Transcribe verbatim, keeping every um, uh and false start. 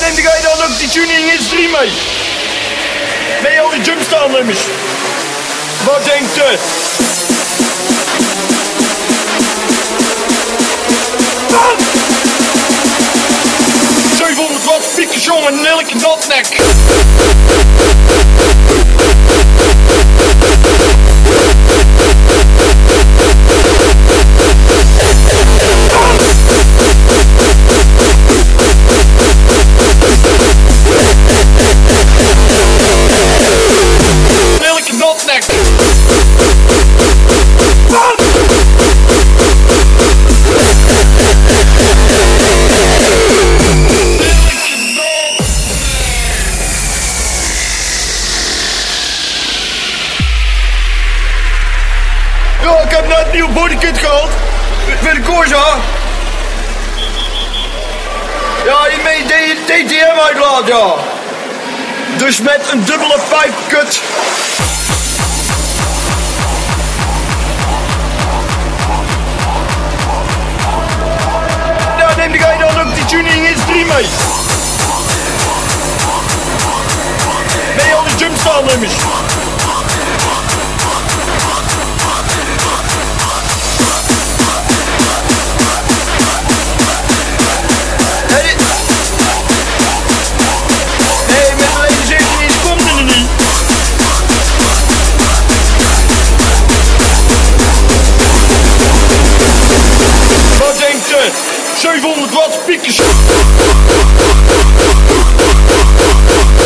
neem jij dan ook die tuning industrie mee? Met al die jumpstyle nummers. Wat denkt u? zevenhonderd watt speakers, jongen, en elke notnek. Elke notnek. Ja, ik heb net een nieuw bodykit gehaald. Voor de Corsa. Ja, hiermee D T M uitlaat, ja. Dus met een dubbele pijpkut. Ja, neem jij dan ook die tuning industrie mee? Met al die jumpstyle nummers. zevenhonderd watt speakers.